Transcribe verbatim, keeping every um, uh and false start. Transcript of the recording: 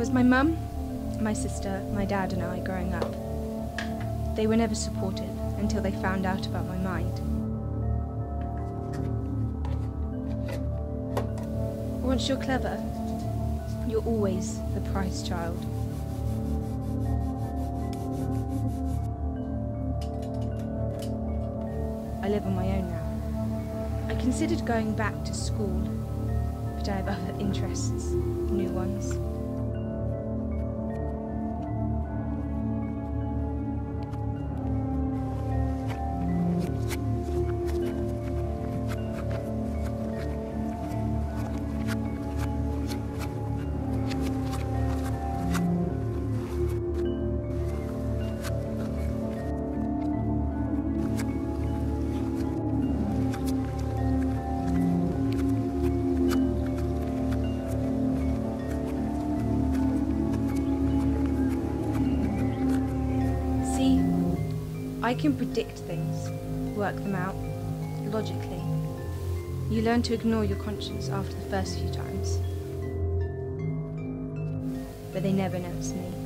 was my mum, my sister, my dad and I growing up. They were never supportive until they found out about my mind. Once you're clever, you're always the prize child. I live on my own now. I considered going back to school, but I have other interests, new ones. I can predict things, work them out, logically. You learn to ignore your conscience after the first few times. But they never notice me.